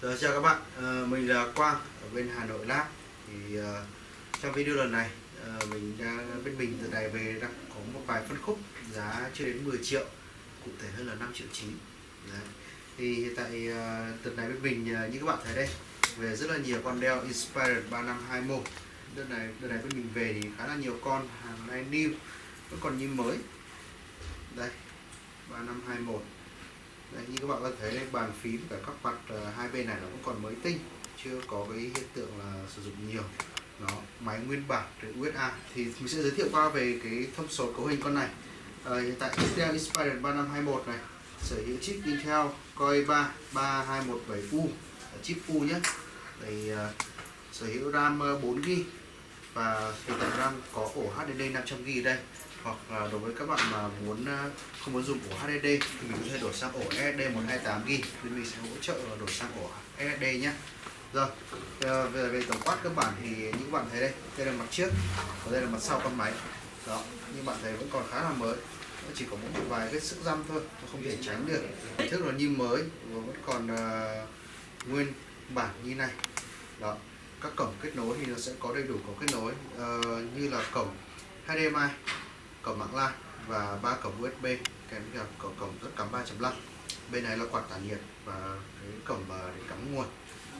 Chào các bạn, mình là Quang ở bên Hà Nội Lab. Thì trong video lần này mình bên mình từ này về đang có một vài phân khúc giá chưa đến 10 triệu, cụ thể hơn là 5 triệu 9. Đấy. Thì hiện tại đợt này bên mình như các bạn thấy đây, về rất là nhiều con đeo Inspiron 3521. Đợt này bên mình về thì khá là nhiều con hàng này new, vẫn còn như mới. Đây, 3521. Đấy, như các bạn có thấy đây, bàn phím cả các mặt hai bên này nó vẫn còn mới tinh, chưa có cái hiện tượng là sử dụng nhiều. Nó máy nguyên bản USA. Thì mình sẽ giới thiệu qua về cái thông số cấu hình con này. Hiện tại Intel Inspiron 3521 này sở hữu chip Intel Core i3 3217U, chip U nhé. Thì sở hữu RAM 4GB và hiện tại RAM có ổ HDD 500GB ở đây. Hoặc là đối với các bạn mà không muốn dùng ổ HDD thì mình có thể đổi sang ổ SSD 128GB, nên mình sẽ hỗ trợ đổi sang ổ SSD nhé. Rồi, về tổng quát cơ bản thì như các bạn thấy đây là mặt trước và đây là mặt sau con máy. Đó, như bạn thấy vẫn còn khá là mới, chỉ có một vài vết sức răm thôi, nó không thể tránh được. Hình thức là như mới và vẫn còn nguyên bản như này. Đó, các cổng kết nối thì nó sẽ có đầy đủ cổng kết nối như là cổng HDMI, cổng mạng LAN và 3 cổng USB kèm theo cổng rất cắm 3.5. Bên này là quạt tản nhiệt và cái cổng để cắm nguồn.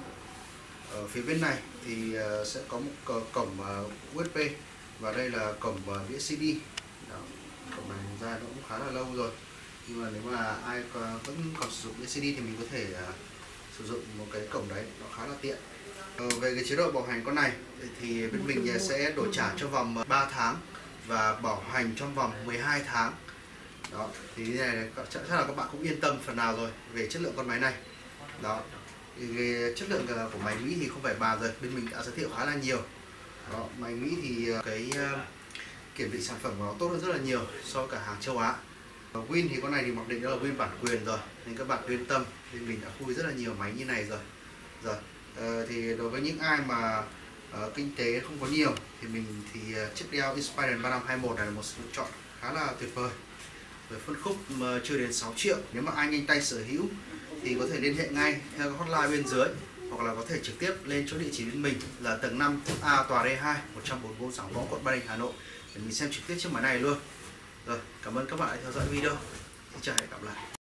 Ở phía bên này thì sẽ có một cổng USB và đây là cổng đĩa CD. Đó, cổng này ra nó cũng khá là lâu rồi, nhưng mà nếu mà ai vẫn còn sử dụng đĩa CD thì mình có thể sử dụng một cái cổng đấy, nó khá là tiện. Về cái chế độ bảo hành con này thì bên mình sẽ đổi trả trong vòng 3 tháng và bảo hành trong vòng 12 tháng. Đó, thì cái này chắc là các bạn cũng yên tâm phần nào rồi về chất lượng con máy này. Đó, thì chất lượng của máy Mỹ thì không phải bàn rồi, bên mình đã giới thiệu khá là nhiều. Đó, máy Mỹ thì cái kiểm định sản phẩm của nó tốt hơn rất là nhiều so với cả hàng châu Á. Win thì con này thì mặc định đó là Win bản quyền rồi, nên các bạn yên tâm, nên mình đã khui rất là nhiều máy như này rồi. Thì đối với những ai mà kinh tế không có nhiều thì chiếc đeo Inspiron 3521 này là một sự lựa chọn khá là tuyệt vời. Với phân khúc chưa đến 6 triệu, nếu mà ai nhanh tay sở hữu thì có thể liên hệ ngay theo hotline bên dưới, hoặc là có thể trực tiếp lên chỗ địa chỉ bên mình là tầng 5 A tòa D2 144 Giảng Võ, quận Ba Đình, Hà Nội để mình xem trực tiếp chiếc máy này luôn. Rồi, cảm ơn các bạn đã theo dõi video. Xin chào, hẹn gặp lại.